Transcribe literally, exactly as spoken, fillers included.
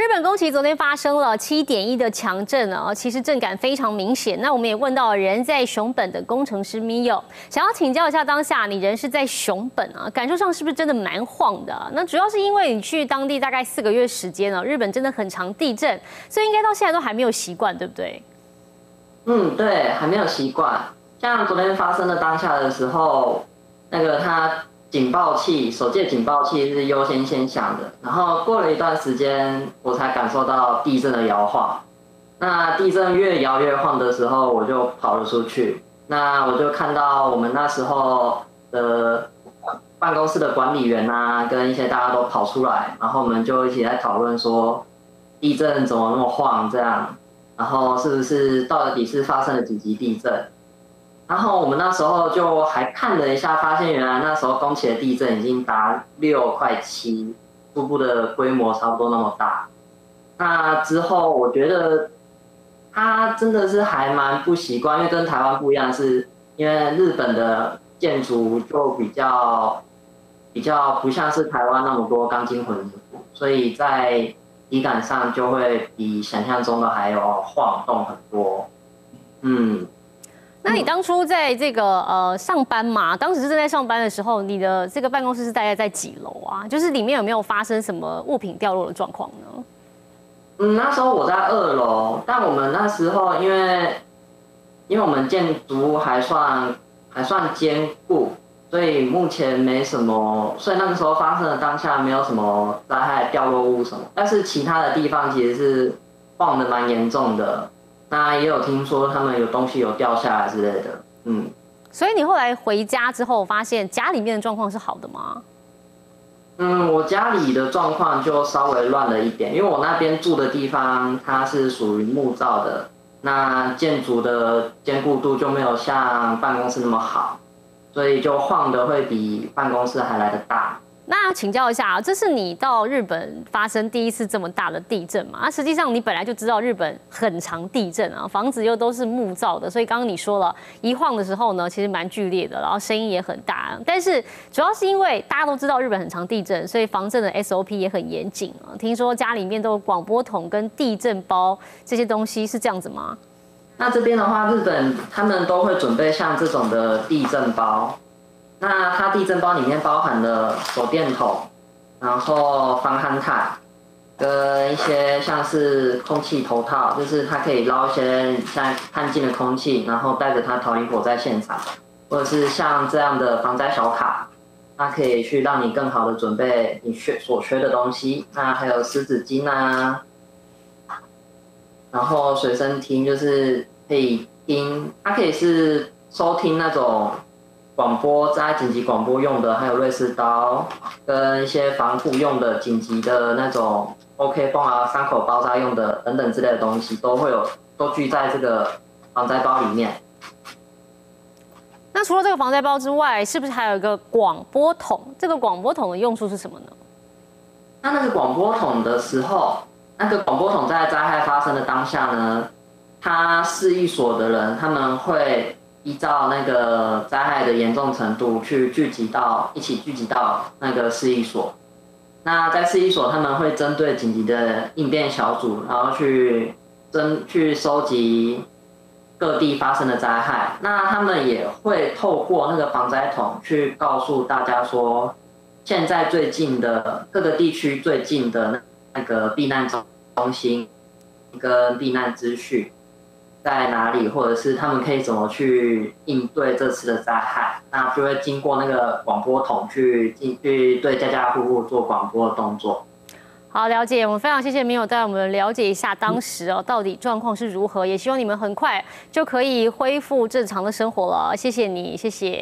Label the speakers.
Speaker 1: 日本宫崎昨天发生了七点一的强震啊，其实震感非常明显。那我们也问到人在熊本的工程师 Mio， 想要请教一下，当下你人是在熊本啊，感受上是不是真的蛮晃的啊？那主要是因为你去当地大概四个月时间了，日本真的很常地震，所以应该到现在都还没有习惯，对不对？
Speaker 2: 嗯，对，还没有习惯。像昨天发生的当下的时候，那个它警报器，手机的警报器是优先先响的。然后过了一段时间，我才感受到地震的摇晃。那地震越摇越晃的时候，我就跑了出去。那我就看到我们那时候的办公室的管理员啊，跟一些大家都跑出来，然后我们就一起在讨论说，地震怎么那么晃这样。然后是不是到底是发生了几级地震？然后我们那时候就还看了一下，发现原来那时候宫崎的地震已经达六块七，初步的规模差不多那么大。那之后我觉得他真的是还蛮不习惯，因为跟台湾不一样，是因为日本的建筑就比较比较不像是台湾那么多钢筋混凝土，所以在体感上就会比想象中的还有晃动很多。嗯，
Speaker 1: 那你当初在这个呃上班嘛，当时正在上班的时候，你的这个办公室是大概在几楼啊？就是里面有没有发生什么物品掉落的状况呢？
Speaker 2: 嗯，那时候我在二楼，但我们那时候因为因为我们建筑物还算还算坚固。所以目前没什么，所以那个时候发生的当下没有什么灾害、掉落物什么，但是其他的地方其实是晃得蛮严重的。那也有听说他们有东西有掉下来之类的，嗯。
Speaker 1: 所以你后来回家之后，发现家里面的状况是好的吗？
Speaker 2: 嗯，我家里的状况就稍微乱了一点，因为我那边住的地方它是属于木造的，那建筑的坚固度就没有像办公室那么好。所以就晃的会比办公室还来得大。
Speaker 1: 那请教一下，这是你到日本发生第一次这么大的地震嘛？那实际上你本来就知道日本很常地震啊，房子又都是木造的，所以刚刚你说了，一晃的时候呢，其实蛮剧烈的，然后声音也很大。但是主要是因为大家都知道日本很常地震，所以防震的 S O P 也很严谨啊。听说家里面都有广播筒跟地震包这些东西，是这样子吗？
Speaker 2: 那这边的话，日本他们都会准备像这种的地震包。那它地震包里面包含了手电筒，然后防寒毯，跟一些像是空气头套，就是它可以捞一些像探进的空气，然后带着它逃离火灾现场，或者是像这样的防灾小卡，它可以去让你更好的准备你缺所缺的东西。那还有湿纸巾啊。然后随身听就是可以听，它可以是收听那种广播，在紧急广播用的，还有瑞士刀跟一些防护用的紧急的那种 OK 泵啊、伤口包扎用的等等之类的东西，都会有都聚在这个防灾包里面。
Speaker 1: 那除了这个防灾包之外，是不是还有一个广播筒？这个广播筒的用处是什么呢？
Speaker 2: 那那个广播筒的时候。那个广播筒在灾害发生的当下呢，它市役所的人他们会依照那个灾害的严重程度去聚集到一起聚集到那个市役所。那在市役所他们会针对紧急的应变小组，然后去征去收集各地发生的灾害。那他们也会透过那个防灾筒去告诉大家说，现在最近的各个地区最近的那。那个避难中心跟避难资讯在哪里，或者是他们可以怎么去应对这次的灾害，那就会经过那个广播筒去进去对家家户户做广播的动作。
Speaker 1: 好，了解。我们非常谢谢Mio带我们了解一下当时哦到底状况是如何，也希望你们很快就可以恢复正常的生活了。谢谢你，谢谢。